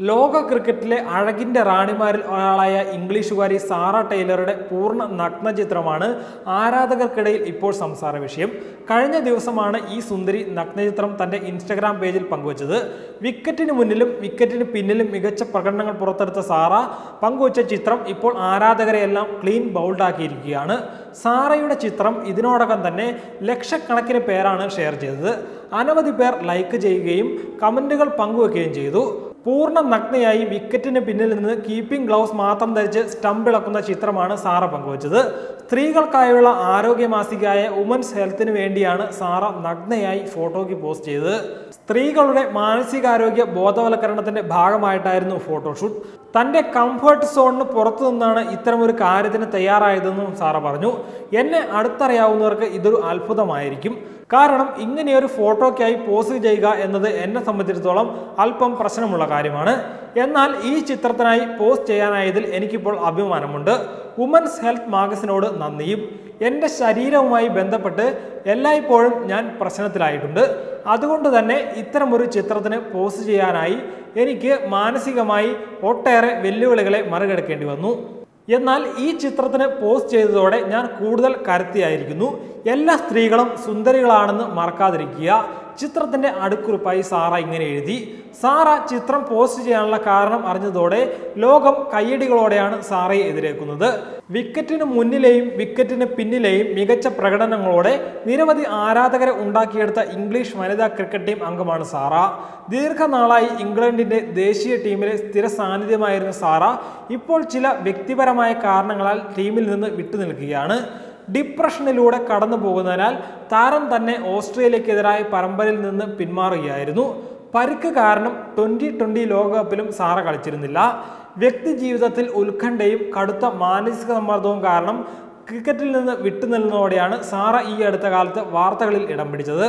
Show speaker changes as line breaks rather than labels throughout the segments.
ലോക ക്രിക്കറ്റിലെ അഴകിൻ്റെ റാണിമാരിൽ ഒരാളായ ഇംഗ്ലീഷുകാരി സാറ ടെയ്ലറുടെ പൂർണ്ണ നഗ്നചിത്രമാണ് ആരാധകർക്കിടയിൽ ഇപ്പോൾ സംസാര വിഷയം. കഴിഞ്ഞ ദിവസമാണ് ഈ സുന്ദരി നഗ്നചിത്രം തൻ്റെ ഇൻസ്റ്റഗ്രാം പേജിൽ പങ്കുവച്ചത്. വിക്കറ്റിന് മുന്നിലും വിക്കറ്റിന് പിന്നിലും മികച്ച പ്രകടനങ്ങൾ പുറത്തെടുത്ത സാറ പങ്കുവച്ച ചിത്രം ഇപ്പോൾ ആരാധകരെയെല്ലാം ക്ലീൻ ബൗൾഡാക്കിയിരിക്കുകയാണ്. സാറയുടെ ചിത്രം ഇതിനോടകം തന്നെ ലക്ഷക്കണക്കിന് പേരാണ് ഷെയർ ചെയ്തത്. അനവധി പേർ ലൈക്ക് ചെയ്യുകയും കമൻറ്റുകൾ പങ്കുവെക്കുകയും ചെയ്തു. പൂർണ്ണ നഗ്നയായി വിക്കറ്റിന് പിന്നിൽ നിന്ന് കീപ്പിംഗ് ഗ്ലൗസ് മാത്രം ധരിച്ച് സ്റ്റംപ് ഇളക്കുന്ന ചിത്രമാണ് സാറ പങ്കുവച്ചത്. സ്ത്രീകൾക്കായുള്ള ആരോഗ്യ മാസികയായ വുമൻസ് ഹെൽത്തിന് വേണ്ടിയാണ് സാറ നഗ്നയായി ഫോട്ടോയ്ക്ക് പോസ്റ്റ് ചെയ്തത്. സ്ത്രീകളുടെ മാനസികാരോഗ്യ ബോധവൽക്കരണത്തിന്റെ ഭാഗമായിട്ടായിരുന്നു ഫോട്ടോഷൂട്ട്. തൻ്റെ കംഫർട്ട് സോണിന് പുറത്തു നിന്നാണ് ഇത്തരമൊരു കാര്യത്തിന് തയ്യാറായതെന്നും സാറ പറഞ്ഞു. എന്നെ അടുത്തറിയാവുന്നവർക്ക് ഇതൊരു അത്ഭുതമായിരിക്കും. കാരണം ഇങ്ങനെയൊരു ഫോട്ടോയ്ക്കായി പോസ്റ്റ് ചെയ്യുക എന്നത് എന്നെ സംബന്ധിച്ചിടത്തോളം അല്പം പ്രശ്നമുള്ള കാര്യമാണ്. എന്നാൽ ഈ ചിത്രത്തിനായി പോസ്റ്റ് ചെയ്യാനായതിൽ എനിക്കിപ്പോൾ അഭിമാനമുണ്ട്. വുമൻസ് ഹെൽത്ത് മാഗസിനോട് നന്ദിയും. എൻ്റെ ശരീരവുമായി ബന്ധപ്പെട്ട് എല്ലായ്പ്പോഴും ഞാൻ പ്രശ്നത്തിലായിട്ടുണ്ട്. അതുകൊണ്ട് തന്നെ ഇത്തരമൊരു ചിത്രത്തിന് പോസ്റ്റ് ചെയ്യാനായി എനിക്ക് മാനസികമായി ഒട്ടേറെ വെല്ലുവിളികളെ മറികടക്കേണ്ടി വന്നു. എന്നാൽ ഈ ചിത്രത്തിന് പോസ്റ്റ് ചെയ്തതോടെ ഞാൻ കൂടുതൽ കരുത്തിയായിരിക്കുന്നു. എല്ലാ സ്ത്രീകളും സുന്ദരികളാണെന്ന് മറക്കാതിരിക്കുക. ചിത്രത്തിൻ്റെ അടുക്കുറിപ്പായി സാറ ഇങ്ങനെ എഴുതി. സാറ ചിത്രം പോസ്റ്റ് ചെയ്യാനുള്ള കാരണം അറിഞ്ഞതോടെ ലോകം കയ്യടികളോടെയാണ് സാറയെ എതിരേക്കുന്നത്. വിക്കറ്റിന് മുന്നിലെയും വിക്കറ്റിന് പിന്നിലെയും മികച്ച പ്രകടനങ്ങളോടെ നിരവധി ആരാധകരെ ഉണ്ടാക്കിയെടുത്ത ഇംഗ്ലീഷ് വനിതാ ക്രിക്കറ്റ് ടീം അംഗമാണ് സാറ. ദീർഘനാളായി ഇംഗ്ലണ്ടിൻ്റെ ദേശീയ ടീമിലെ സ്ഥിര സാന്നിധ്യമായിരുന്ന സാറ ഇപ്പോൾ ചില വ്യക്തിപരമായ കാരണങ്ങളാൽ ടീമിൽ നിന്ന് വിട്ടുനിൽക്കുകയാണ്. ഡിപ്രഷനിലൂടെ കടന്നു പോകുന്നതിനാൽ താരം തന്നെ ഓസ്ട്രേലിയക്കെതിരായ പരമ്പരയിൽ നിന്ന് പിന്മാറുകയായിരുന്നു. പരിക്ക് കാരണം 2020 ലോകകപ്പിലും സാറ കളിച്ചിരുന്നില്ല. വ്യക്തി ജീവിതത്തിൽ ഉത്കണ്ഠയും കടുത്ത മാനസിക സമ്മർദ്ദവും കാരണം ക്രിക്കറ്റിൽ നിന്ന് വിട്ടുനിൽക്കുന്നതോടെയാണ് സാറ ഈ അടുത്ത കാലത്ത് വാർത്തകളിൽ ഇടം പിടിച്ചത്.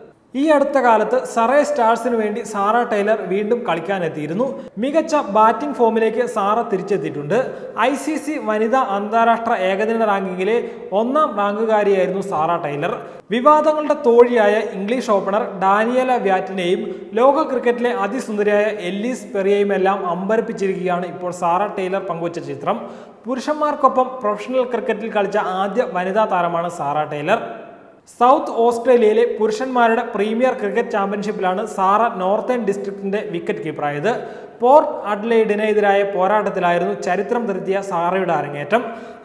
ഈ അടുത്ത കാലത്ത് സറേ സ്റ്റാർസിന് വേണ്ടി സാറ ടെയ്ലർ വീണ്ടും കളിക്കാനെത്തിയിരുന്നു. മികച്ച ബാറ്റിംഗ് ഫോമിലേക്ക് സാറ തിരിച്ചെത്തിയിട്ടുണ്ട്. ICC വനിതാ അന്താരാഷ്ട്ര ഏകദിന റാങ്കിങ്ങിലെ 1ാം റാങ്കുകാരിയായിരുന്നു സാറ ടെയ്ലർ. വിവാദങ്ങളുടെ തോഴിയായ ഇംഗ്ലീഷ് ഓപ്പണർ ഡാനിയേല വ്യാറ്റിനെയും ലോക ക്രിക്കറ്റിലെ അതിസുന്ദരിയായ എല്ലീസ് പെറിയെയുമെല്ലാം അമ്പരപ്പിച്ചിരിക്കുകയാണ് ഇപ്പോൾ സാറ ടെയ്ലർ പങ്കുവച്ച ചിത്രം. പുരുഷന്മാർക്കൊപ്പം പ്രൊഫഷണൽ ക്രിക്കറ്റിൽ കളിച്ച ആദ്യ വനിതാ താരമാണ് സാറ ടെയ്ലർ. സൗത്ത് ഓസ്ട്രേലിയയിലെ പുരുഷന്മാരുടെ പ്രീമിയർ ക്രിക്കറ്റ് ചാമ്പ്യൻഷിപ്പിലാണ് സാറ നോർത്തേൺ ഡിസ്ട്രിക്റ്റിന്റെ വിക്കറ്റ് കീപ്പറായത്. പോർട്ട് അഡ്ലെയ്ഡിനെതിരായ പോരാട്ടത്തിലായിരുന്നു ചരിത്രം തിരുത്തിയ സാറയുടെ അരങ്ങേറ്റം.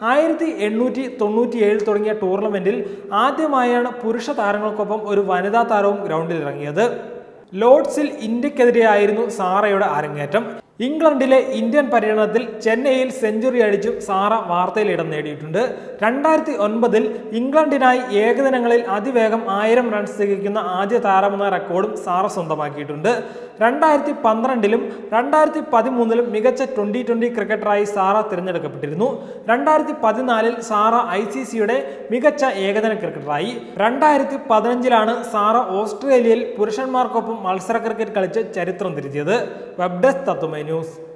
1897 തുടങ്ങിയ ടൂർണമെന്റിൽ ആദ്യമായാണ് പുരുഷ താരങ്ങൾക്കൊപ്പം ഒരു വനിതാ താരവും ഗ്രൗണ്ടിൽ ഇറങ്ങിയത്. ലോർഡ്സിൽ ഇന്ത്യക്കെതിരെയായിരുന്നു സാറയുടെ അരങ്ങേറ്റം. ഇംഗ്ലണ്ടിലെ ഇന്ത്യൻ പര്യടനത്തിൽ ചെന്നൈയിൽ സെഞ്ചുറി അടിച്ചും സാറ വാർത്തയിൽ ഇടം നേടിയിട്ടുണ്ട്. 2009 ഇംഗ്ലണ്ടിനായി ഏകദിനങ്ങളിൽ അതിവേഗം 1000 റൺസ് തികയ്ക്കുന്ന ആദ്യ താരമെന്ന റെക്കോർഡും സാറ സ്വന്തമാക്കിയിട്ടുണ്ട്. 2012 2013 മികച്ച 2020 ക്രിക്കറ്ററായി സാറ തിരഞ്ഞെടുക്കപ്പെട്ടിരുന്നു. 2014 സാറ ICCയുടെ മികച്ച ഏകദിന ക്രിക്കറ്ററായി. 2015 സാറ ഓസ്ട്രേലിയയിൽ പുരുഷന്മാർക്കൊപ്പം മത്സര ക്രിക്കറ്റ് കളിച്ച് ചരിത്രം തിരുത്തിയത്. Web desk Tatwamayi news.